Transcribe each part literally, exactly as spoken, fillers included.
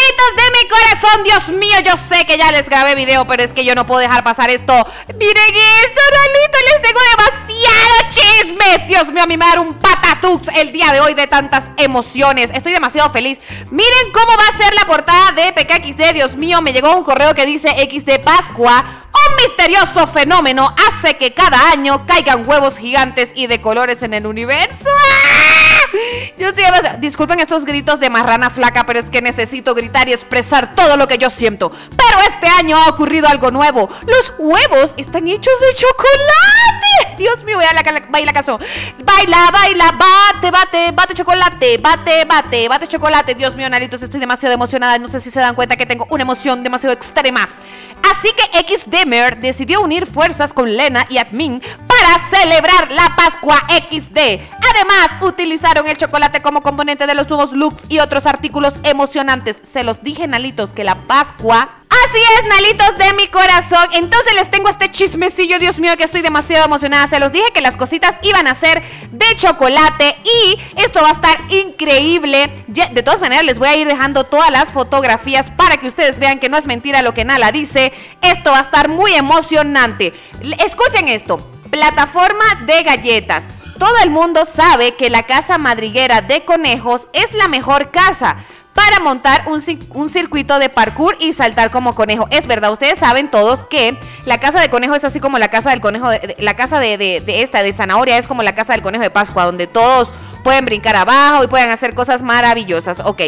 de mi corazón, Dios mío, yo sé que ya les grabé video, pero es que yo no puedo dejar pasar esto. Miren esto, Nalito, les tengo demasiado chismes. Dios mío, a mí me va a dar un patatux el día de hoy de tantas emociones. Estoy demasiado feliz. Miren cómo va a ser la portada de P K X D. Dios mío, me llegó un correo que dice X D Pascua. Un misterioso fenómeno hace que cada año caigan huevos gigantes y de colores en el universo. ¡Ah! Yo estoy demasiado... Disculpen estos gritos de marrana flaca, pero es que necesito gritar y expresar todo lo que yo siento. Pero este año ha ocurrido algo nuevo. Los huevos están hechos de chocolate. Dios mío, baila, baila caso. Baila, baila, bate, bate, bate chocolate. Bate, bate, bate chocolate. Dios mío, Nalitos, estoy demasiado emocionada. No sé si se dan cuenta que tengo una emoción demasiado extrema. Así que X D Mer decidió unir fuerzas con Lena y Admin para celebrar la Pascua X D. Además, utilizaron el chocolate como componente de los nuevos looks y otros artículos emocionantes. Se los dije, Nalitos, que la Pascua... Así es, Nalitos de mi corazón. Entonces les tengo este chismecillo, Dios mío, que estoy demasiado emocionada. Se los dije que las cositas iban a ser de chocolate y esto va a estar increíble. De todas maneras, les voy a ir dejando todas las fotografías para que ustedes vean que no es mentira lo que Nala dice. Esto va a estar muy emocionante. Escuchen esto. Plataforma de galletas. Todo el mundo sabe que la casa madriguera de conejos es la mejor casa para montar un, un circuito de parkour y saltar como conejo. Es verdad, ustedes saben todos que la casa de conejo es así como la casa del conejo, de, de, la casa de, de, de esta, de zanahoria, es como la casa del conejo de Pascua, donde todos pueden brincar abajo y pueden hacer cosas maravillosas. Ok.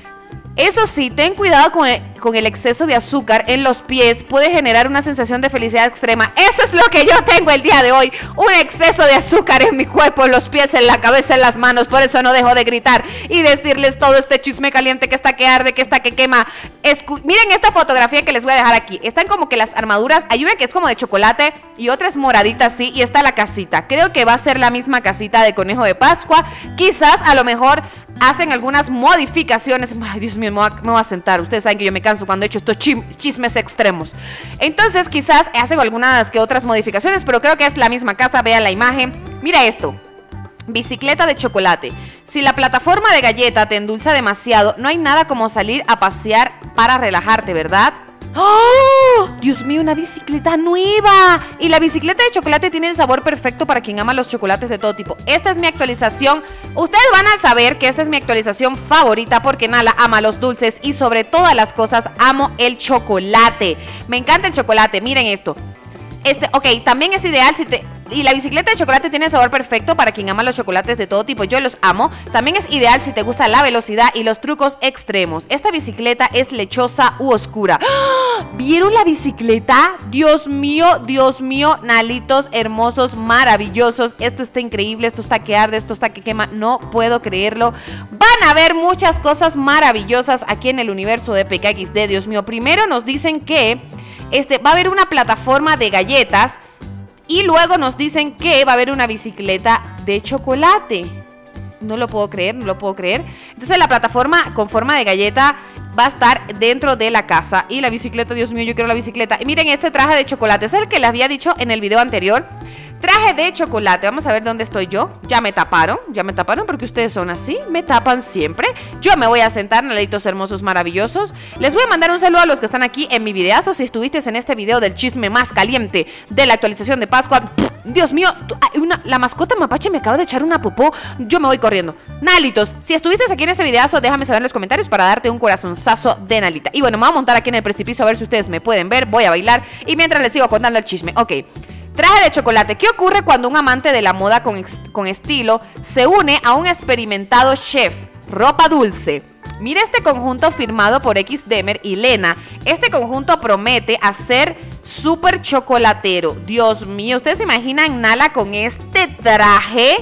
Eso sí, ten cuidado con el, con el exceso de azúcar en los pies. Puede generar una sensación de felicidad extrema. Eso es lo que yo tengo el día de hoy. Un exceso de azúcar en mi cuerpo, en los pies, en la cabeza, en las manos. Por eso no dejo de gritar y decirles todo este chisme caliente que está que arde, que está que quema. Escu Miren esta fotografía que les voy a dejar aquí. Están como que las armaduras. Hay una que es como de chocolate y otra es moradita así. Y está la casita. Creo que va a ser la misma casita de conejo de Pascua. Quizás a lo mejor hacen algunas modificaciones. Ay, Dios mío, me voy, a, me voy a sentar. Ustedes saben que yo me canso cuando he hecho estos chismes extremos. Entonces quizás hacen algunas que otras modificaciones, pero creo que es la misma casa. Vean la imagen. Mira esto. Bicicleta de chocolate. Si la plataforma de galleta te endulza demasiado, no hay nada como salir a pasear para relajarte, ¿verdad? ¡Oh! Dios mío, una bicicleta nueva. Y la bicicleta de chocolate tiene el sabor perfecto para quien ama los chocolates de todo tipo. Esta es mi actualización. Ustedes van a saber que esta es mi actualización favorita porque Nala ama los dulces y sobre todas las cosas amo el chocolate. Me encanta el chocolate, miren esto. Este, ok, también es ideal si te... Y la bicicleta de chocolate tiene el sabor perfecto para quien ama los chocolates de todo tipo. Yo los amo. También es ideal si te gusta la velocidad y los trucos extremos. Esta bicicleta es lechosa u oscura. ¡Ah! ¿Vieron la bicicleta? Dios mío, Dios mío, Nalitos hermosos, maravillosos. Esto está increíble, esto está que arde, esto está que quema. No puedo creerlo. Van a ver muchas cosas maravillosas aquí en el universo de P K X D. Dios mío, primero nos dicen que este, va a haber una plataforma de galletas. Y luego nos dicen que va a haber una bicicleta de chocolate. No lo puedo creer, no lo puedo creer. Entonces la plataforma con forma de galleta va a estar dentro de la casa. Y la bicicleta, Dios mío, yo quiero la bicicleta. Y miren este traje de chocolate. Es el que les había dicho en el video anterior. Traje de chocolate. Vamos a ver dónde estoy yo. Ya me taparon, ya me taparon porque ustedes son así. Me tapan siempre. Yo me voy a sentar, Nalitos hermosos, maravillosos. Les voy a mandar un saludo a los que están aquí en mi videazo. Si estuviste en este video del chisme más caliente de la actualización de Pascua. Pff, Dios mío, una, la mascota mapache me acaba de echar una popó. Yo me voy corriendo. Nalitos, si estuviste aquí en este videazo, déjame saber en los comentarios para darte un corazonzazo de Nalita. Y bueno, me voy a montar aquí en el precipicio a ver si ustedes me pueden ver. Voy a bailar y mientras les sigo contando el chisme. Ok. Traje de chocolate. ¿Qué ocurre cuando un amante de la moda con, con estilo se une a un experimentado chef? Ropa dulce. Mira este conjunto firmado por X D Mer y Lena. Este conjunto promete hacer súper chocolatero. Dios mío, ¿ustedes se imaginan Nala con este traje?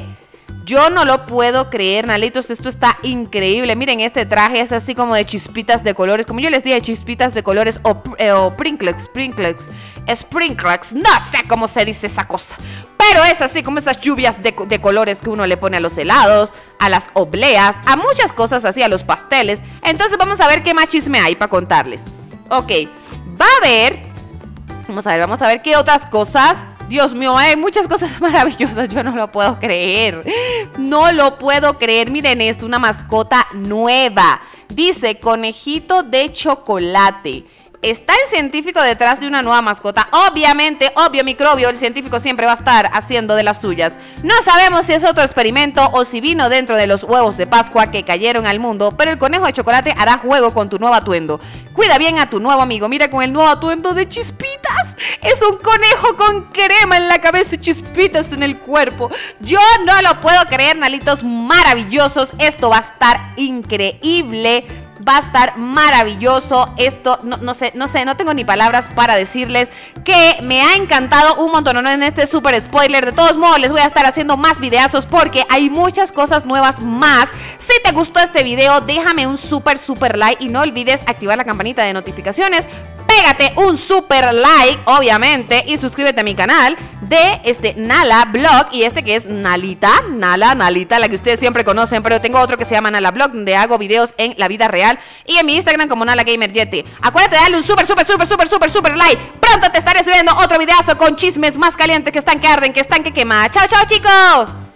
Yo no lo puedo creer, Nalitos, esto está increíble. Miren, este traje es así como de chispitas de colores. Como yo les dije, chispitas de colores o, eh, o sprinkles, sprinkles, sprinkles. No sé cómo se dice esa cosa. Pero es así como esas lluvias de, de colores que uno le pone a los helados, a las obleas, a muchas cosas así, a los pasteles. Entonces vamos a ver qué más chisme hay para contarles. Ok, va a haber... Vamos a ver, vamos a ver qué otras cosas... Dios mío, hay muchas cosas maravillosas. Yo no lo puedo creer. No lo puedo creer. Miren esto, una mascota nueva. Dice conejito de chocolate. ¿Está el científico detrás de una nueva mascota? Obviamente, obvio microbio, el científico siempre va a estar haciendo de las suyas. No sabemos si es otro experimento o si vino dentro de los huevos de Pascua que cayeron al mundo, pero el conejo de chocolate hará juego con tu nuevo atuendo. Cuida bien a tu nuevo amigo, mira con el nuevo atuendo de Chispitas. Es un conejo con crema en la cabeza y chispitas en el cuerpo. Yo no lo puedo creer, nalitos maravillosos. Esto va a estar increíble. Va a estar maravilloso esto, no, no sé, no sé, no tengo ni palabras para decirles que me ha encantado un montón, ¿no? En este super spoiler. De todos modos les voy a estar haciendo más videazos porque hay muchas cosas nuevas más. Si te gustó este video, déjame un super super like y no olvides activar la campanita de notificaciones. Pégate un super like, obviamente, y suscríbete a mi canal de este Nala Blog y este que es Nalita, Nala, Nalita, la que ustedes siempre conocen, pero tengo otro que se llama Nala Blog, donde hago videos en la vida real y en mi Instagram como Nala Gamer Yeti. Acuérdate de darle un super, super, super, super, super, super like. Pronto te estaré subiendo otro videazo con chismes más calientes que están que arden, que están que quema. Chao, chao, chicos.